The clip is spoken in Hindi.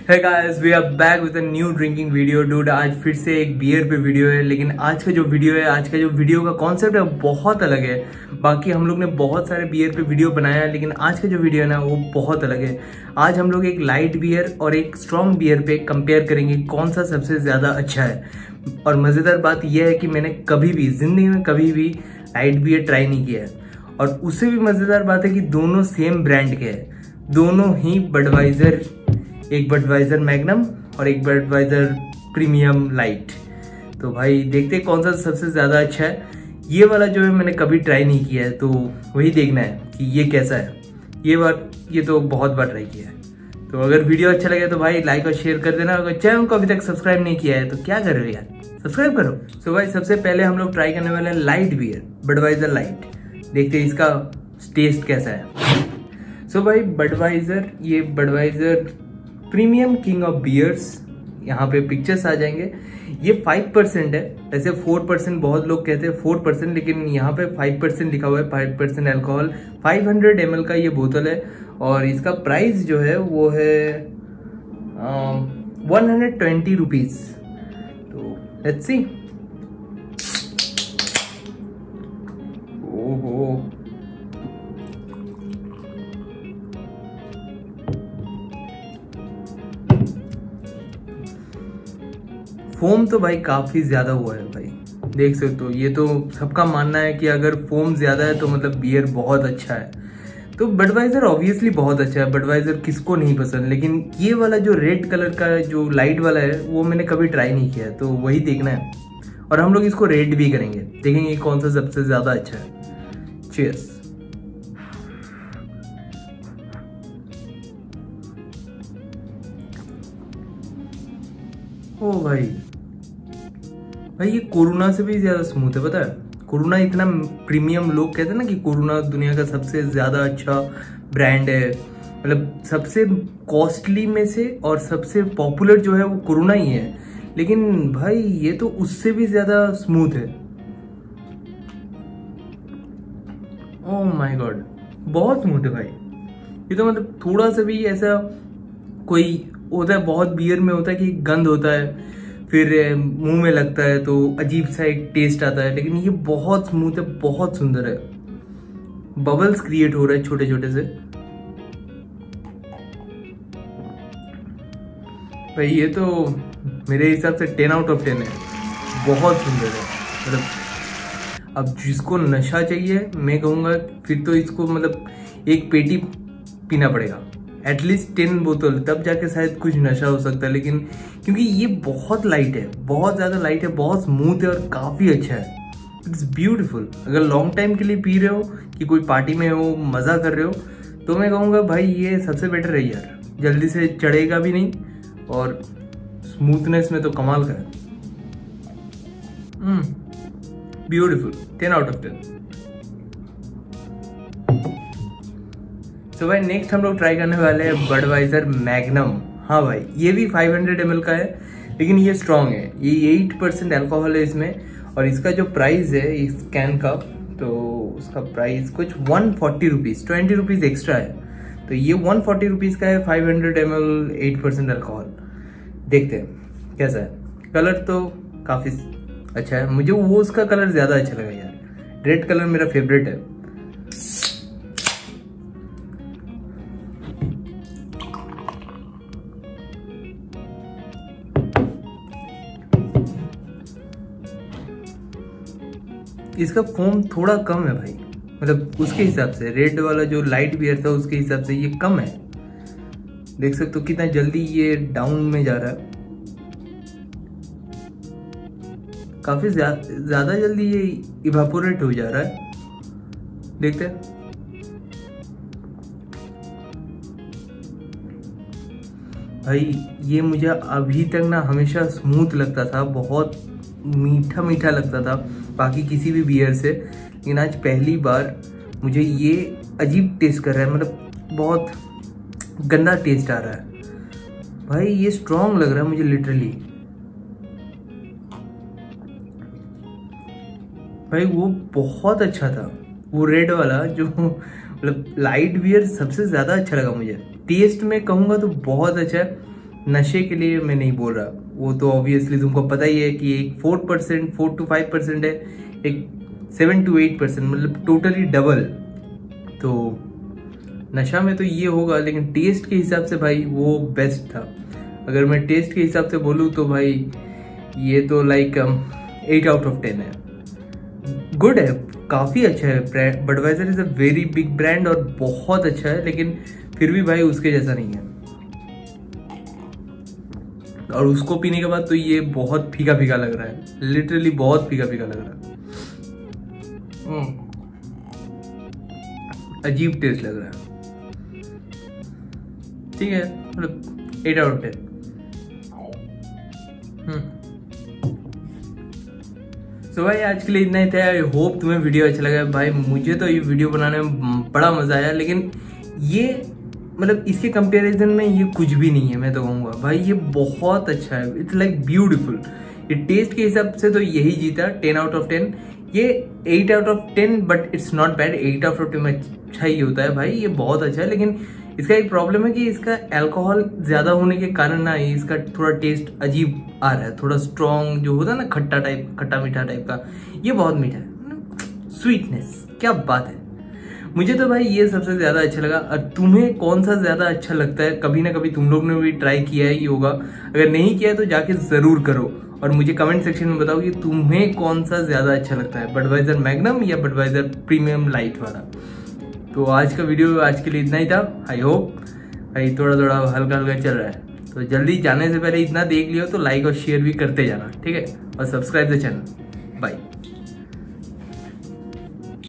Hey guys, we are back with a new drinking video, dude। आज फिर से एक बियर पे वीडियो है, लेकिन आज का जो वीडियो का कॉन्सेप्ट है बहुत अलग है। बाकी हम लोग ने बहुत सारे बियर पे वीडियो बनाया है, लेकिन आज का जो वीडियो है ना वो बहुत अलग है। आज हम लोग एक लाइट बियर और एक स्ट्रॉन्ग बियर पे कंपेयर करेंगे कौन सा सबसे ज़्यादा अच्छा है। और मज़ेदार बात यह है कि मैंने कभी भी ज़िंदगी में कभी भी लाइट बियर ट्राई नहीं किया है। और उससे भी मज़ेदार बात है कि दोनों सेम ब्रांड के हैं, दोनों ही बडवाइजर, एक बडवाइजर मैग्नम और एक बडवाइजर प्रीमियम लाइट। तो भाई देखते हैं कौन सा सबसे ज़्यादा अच्छा है। ये वाला जो है मैंने कभी ट्राई नहीं किया है, तो वही देखना है कि ये कैसा है। ये तो बहुत बार ट्राई किया है। तो अगर वीडियो अच्छा लगे तो भाई लाइक और शेयर कर देना। अगर चैनल को अभी तक सब्सक्राइब नहीं किया है तो क्या कर रहे हो यार, सब्सक्राइब करो। तो भाई सबसे पहले हम लोग ट्राई करने वाले हैं लाइट बियर, बडवाइजर लाइट। देखते हैं इसका टेस्ट कैसा है। सो भाई बडवाइजर, ये Budweiser premium king of beers, यहाँ पे पिक्चर्स आ जाएंगे। ये 5% है, वैसे 4% बहुत लोग कहते हैं 4%, लेकिन यहाँ पे 5% लिखा हुआ है, 5% अल्कोहल। 500 ml का ये बोतल है और इसका प्राइस जो है वो है 120 रुपीज़। तो लेट्स सी। ओहो, फोम तो भाई काफी ज्यादा हुआ है भाई, देख सकते हो। ये तो सबका मानना है कि अगर फोम ज्यादा है तो मतलब बियर बहुत अच्छा है। तो बडवाइजर ऑब्वियसली बहुत अच्छा है, बडवाइजर किसको नहीं पसंद। लेकिन ये वाला जो रेड कलर का जो लाइट वाला है वो मैंने कभी ट्राई नहीं किया है, तो वही देखना है। और हम लोग इसको रेट भी करेंगे, देखेंगे कौन सा सबसे ज्यादा अच्छा है। चीयर्स। ओ भाई ये कोरोना से भी ज्यादा स्मूथ है, पता है। कोरोना इतना प्रीमियम, लोग कहते हैं ना कि कोरोना दुनिया का सबसे ज्यादा अच्छा ब्रांड है, मतलब सबसे कॉस्टली में से और सबसे पॉपुलर जो है वो कोरोना ही है। लेकिन भाई ये तो उससे भी ज्यादा स्मूथ है। ओह माय गॉड, बहुत स्मूथ है भाई ये तो। मतलब थोड़ा सा भी ऐसा कोई होता है, बहुत बियर में होता है कि गंध होता है, फिर मुंह में लगता है तो अजीब सा एक टेस्ट आता है। लेकिन ये बहुत स्मूथ है, बहुत सुंदर है। बबल्स क्रिएट हो रहे हैं छोटे छोटे से। भाई ये तो मेरे हिसाब से 10 आउट ऑफ 10 है, बहुत सुंदर है। मतलब अब जिसको नशा चाहिए मैं कहूँगा फिर तो इसको मतलब एक पेटी पीना पड़ेगा, एटलीस्ट 10 बोतल, तब जाके शायद कुछ नशा हो सकता है। लेकिन क्योंकि ये बहुत लाइट है, बहुत ज़्यादा लाइट है, बहुत स्मूथ है और काफ़ी अच्छा है। It's beautiful. अगर लॉन्ग टाइम के लिए पी रहे हो, कि कोई पार्टी में हो, मज़ा कर रहे हो, तो मैं कहूँगा भाई ये सबसे बेटर है यार। जल्दी से चढ़ेगा भी नहीं और स्मूथनेस में तो कमाल का है। Beautiful, 10 out of 10। तो भाई नेक्स्ट हम लोग ट्राई करने वाले हैं बडवाइजर मैग्नम। हाँ भाई ये भी 500 ml का है, लेकिन ये स्ट्रॉन्ग है। ये 8% अल्कोहल है इसमें। और इसका जो प्राइस है इस कैन का, तो उसका प्राइस कुछ 140 रुपीज़, 20 रुपीज़ एक्स्ट्रा है। तो ये 140 रुपीज़ का है, 500 ml, 8% अल्कोहल। देखते हैं कैसा है। कलर तो काफ़ी अच्छा है, मुझे वो उसका कलर ज़्यादा अच्छा लगा यार। रेड कलर मेरा फेवरेट है। इसका फोम थोड़ा कम है भाई, मतलब उसके हिसाब से रेड वाला जो लाइट बियर था उसके हिसाब से ये कम है। देख सकते हो कितना जल्दी ये डाउन में जा रहा है, काफी ज्यादा जल्दी ये इवापोरेट हो जा रहा है। देखते हैं। भाई ये मुझे अभी तक ना हमेशा स्मूथ लगता था, बहुत मीठा मीठा लगता था बाकी किसी भी बियर से। लेकिन आज पहली बार मुझे ये अजीब टेस्ट कर रहा है, मतलब बहुत गंदा टेस्ट आ रहा है। भाई ये स्ट्रॉन्ग लग रहा है मुझे लिटरली। भाई वो बहुत अच्छा था, वो रेड वाला जो मतलब लाइट बियर सबसे ज़्यादा अच्छा लगा मुझे। टेस्ट में कहूँगा तो बहुत अच्छा है, नशे के लिए मैं नहीं बोल रहा, वो तो ऑब्वियसली तुमको पता ही है कि एक 4 to 5% है, एक 7 to 8%, मतलब टोटली डबल। तो नशा में तो ये होगा, लेकिन टेस्ट के हिसाब से भाई वो बेस्ट था। अगर मैं टेस्ट के हिसाब से बोलूँ तो भाई ये तो लाइक 8 out of 10 है। गुड है, काफ़ी अच्छा है। Brand Budweiser is a very big brand और बहुत अच्छा है, लेकिन फिर भी भाई उसके जैसा नहीं है। और उसको पीने के बाद तो ये बहुत फीका फीका लग रहा है, लिटरली बहुत फीका फीका लग रहा है। अजीब टेस्ट लग रहा है। ठीक है, मतलब 8 out of 10। तो भाई आज के लिए इतना ही था। आई होप तुम्हें वीडियो अच्छा लगा। भाई मुझे तो ये वीडियो बनाने में बड़ा मजा आया, लेकिन ये मतलब इसके कंपैरिजन में ये कुछ भी नहीं है। मैं तो कहूँगा भाई ये बहुत अच्छा है, इट्स लाइक ब्यूटीफुल। ये टेस्ट के हिसाब से तो यही जीता 10 out of 10। ये 8 out of 10 but it's not bad. 8 out of 10 में अच्छा ही होता है भाई, ये बहुत अच्छा है। लेकिन इसका एक प्रॉब्लम है कि इसका अल्कोहल ज्यादा होने के कारण ना इसका थोड़ा टेस्ट अजीब आ रहा है, थोड़ा स्ट्रॉन्ग जो होता है ना, खट्टा मीठा टाइप का। ये बहुत मीठा है, स्वीटनेस, क्या बात है। मुझे तो भाई ये सबसे ज्यादा अच्छा लगा। और तुम्हें कौन सा ज्यादा अच्छा लगता है? कभी ना कभी तुम लोग ने भी ट्राई किया है योगा, अगर नहीं किया है तो जाके जरूर करो और मुझे कमेंट सेक्शन में बताओ कि तुम्हें कौन सा ज्यादा अच्छा लगता है, बडवाइजर मैग्नम या बडवाइजर प्रीमियम लाइट वाला। तो आज का वीडियो आज के लिए इतना ही था। आई होप भाई थोड़ा थोड़ा हल्का हल्का चल रहा है, तो जल्दी जाने से पहले इतना देख लियो तो लाइक और शेयर भी करते जाना, ठीक है, और सब्सक्राइब द चैनल। बाय।